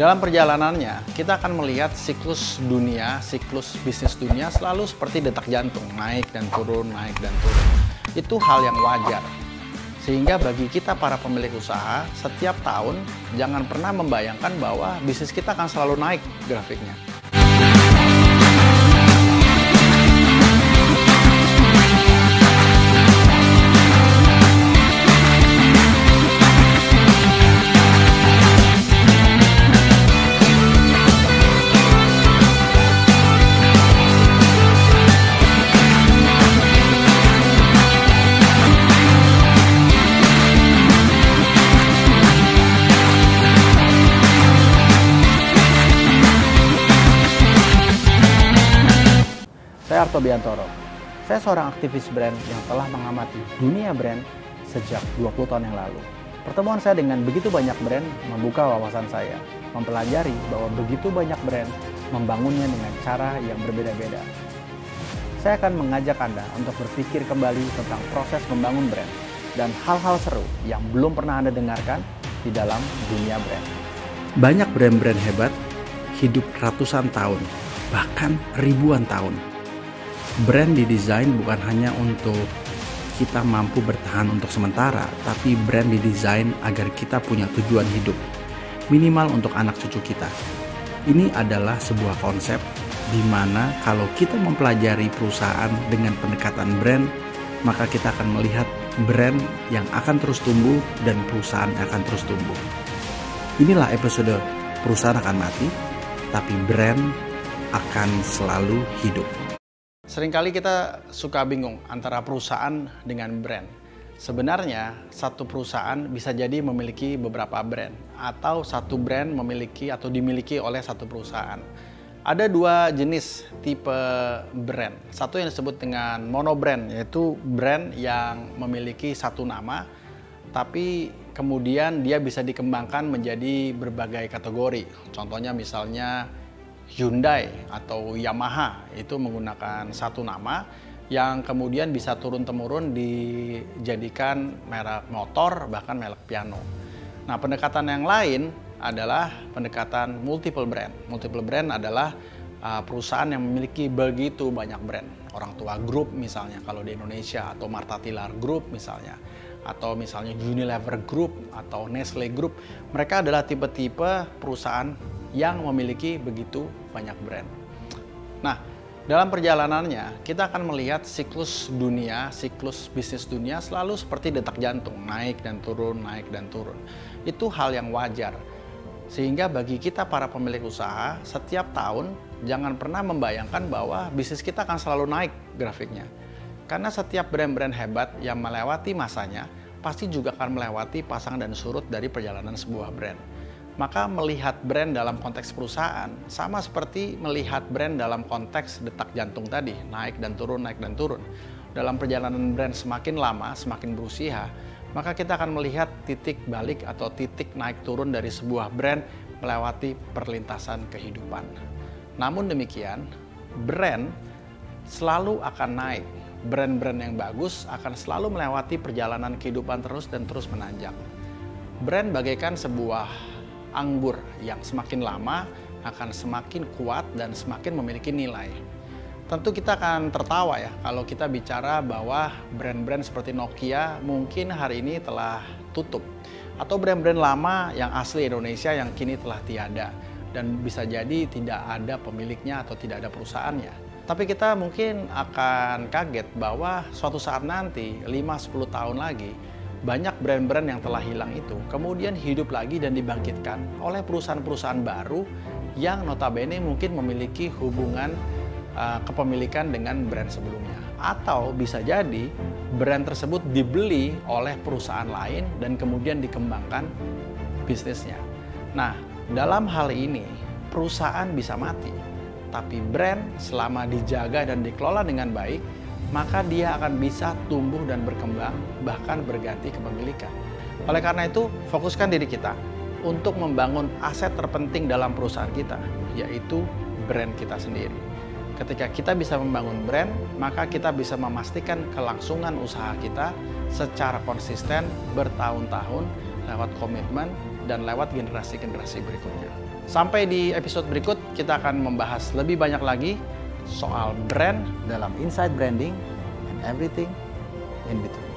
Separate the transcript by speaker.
Speaker 1: Dalam perjalanannya, kita akan melihat siklus dunia, siklus bisnis dunia selalu seperti detak jantung, naik dan turun, naik dan turun. Itu hal yang wajar. Sehingga bagi kita para pemilik usaha, setiap tahun jangan pernah membayangkan bahwa bisnis kita akan selalu naik grafiknya. Saya Arto Biantoro. Saya seorang aktivis brand yang telah mengamati dunia brand sejak 20 tahun yang lalu. Pertemuan saya dengan begitu banyak brand membuka wawasan saya, mempelajari bahwa begitu banyak brand membangunnya dengan cara yang berbeda-beda. Saya akan mengajak Anda untuk berpikir kembali tentang proses membangun brand dan hal-hal seru yang belum pernah Anda dengarkan di dalam dunia brand.
Speaker 2: Banyak brand-brand hebat hidup ratusan tahun, bahkan ribuan tahun. Brand didesain bukan hanya untuk kita mampu bertahan untuk sementara, tapi brand didesain agar kita punya tujuan hidup, minimal untuk anak cucu kita. Ini adalah sebuah konsep di mana kalau kita mempelajari perusahaan dengan pendekatan brand, maka kita akan melihat brand yang akan terus tumbuh dan perusahaan akan terus tumbuh. Inilah episode perusahaan akan mati, tapi brand akan selalu hidup.
Speaker 1: Seringkali kita suka bingung antara perusahaan dengan brand. Sebenarnya satu perusahaan bisa jadi memiliki beberapa brand, atau satu brand memiliki atau dimiliki oleh satu perusahaan. Ada dua jenis tipe brand. Satu yang disebut dengan monobrand, yaitu brand yang memiliki satu nama, tapi kemudian dia bisa dikembangkan menjadi berbagai kategori. Contohnya misalnya Hyundai atau Yamaha itu menggunakan satu nama yang kemudian bisa turun-temurun dijadikan merek motor, bahkan merek piano. Nah, pendekatan yang lain adalah pendekatan multiple brand. Multiple brand adalah perusahaan yang memiliki begitu banyak brand. Orang Tua Group misalnya kalau di Indonesia, atau Martha Tilar Group misalnya, atau misalnya Unilever Group atau Nestle Group. Mereka adalah tipe-tipe perusahaan yang memiliki begitu banyak brand. Nah, dalam perjalanannya kita akan melihat siklus dunia, siklus bisnis dunia selalu seperti detak jantung, naik dan turun, naik dan turun. Itu hal yang wajar. Sehingga bagi kita para pemilik usaha, setiap tahun jangan pernah membayangkan bahwa bisnis kita akan selalu naik grafiknya. Karena setiap brand-brand hebat yang melewati masanya pasti juga akan melewati pasang dan surut dari perjalanan sebuah brand. Maka melihat brand dalam konteks perusahaan sama seperti melihat brand dalam konteks detak jantung tadi, naik dan turun, naik dan turun. Dalam perjalanan brand semakin lama, semakin berusia, maka kita akan melihat titik balik atau titik naik turun dari sebuah brand melewati perlintasan kehidupan. Namun demikian, brand selalu akan naik. Brand-brand yang bagus akan selalu melewati perjalanan kehidupan terus dan terus menanjak. Brand bagaikan sebuah anggur yang semakin lama akan semakin kuat dan semakin memiliki nilai. Tentu kita akan tertawa ya kalau kita bicara bahwa brand-brand seperti Nokia mungkin hari ini telah tutup, atau brand-brand lama yang asli Indonesia yang kini telah tiada dan bisa jadi tidak ada pemiliknya atau tidak ada perusahaannya. Tapi kita mungkin akan kaget bahwa suatu saat nanti 5-10 tahun lagi banyak brand-brand yang telah hilang itu kemudian hidup lagi dan dibangkitkan oleh perusahaan-perusahaan baru yang notabene mungkin memiliki hubungan kepemilikan dengan brand sebelumnya. Atau bisa jadi brand tersebut dibeli oleh perusahaan lain dan kemudian dikembangkan bisnisnya. Nah, dalam hal ini perusahaan bisa mati, tapi brand selama dijaga dan dikelola dengan baik, maka dia akan bisa tumbuh dan berkembang, bahkan berganti kepemilikan. Oleh karena itu, fokuskan diri kita untuk membangun aset terpenting dalam perusahaan kita, yaitu brand kita sendiri. Ketika kita bisa membangun brand, maka kita bisa memastikan kelangsungan usaha kita secara konsisten bertahun-tahun lewat komitmen dan lewat generasi-generasi berikutnya. Sampai di episode berikut, kita akan membahas lebih banyak lagi soal brand
Speaker 3: dalam Inside Branding and everything in between.